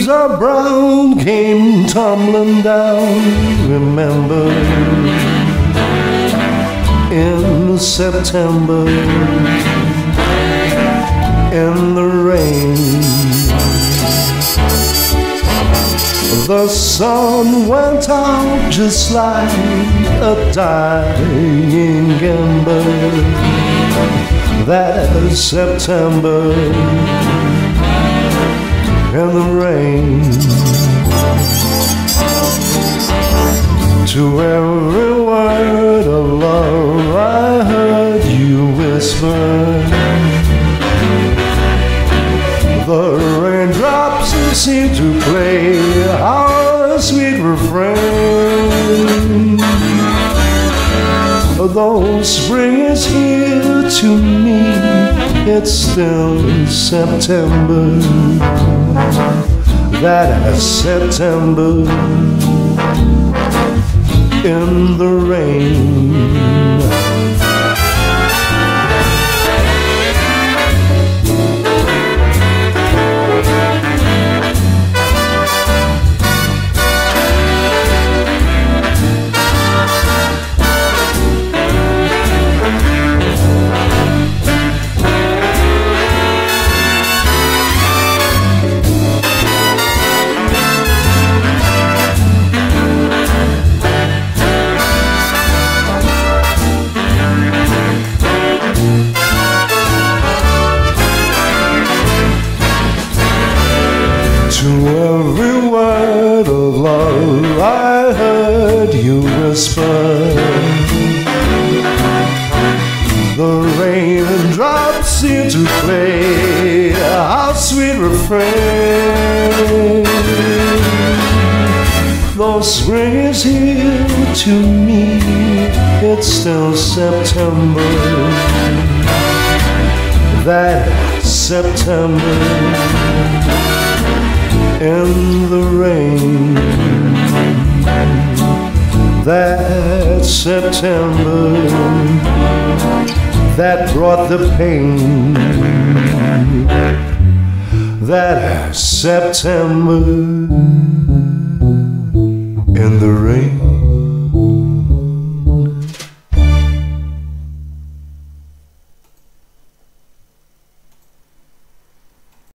leaves are brown came tumbling down. Remember, in September, in the rain, the sun went out just like a dying ember. That September in the rain. To every word of love I heard you whisper. The raindrops seem to play our sweet refrain. Though spring is here to me, it's still September. That September in the rain. To every word of love I heard you whisper. The raindrops seem to play our sweet refrain. Though spring is here to me, it's still September. That September in the rain. That September that brought the pain. That September in the rain.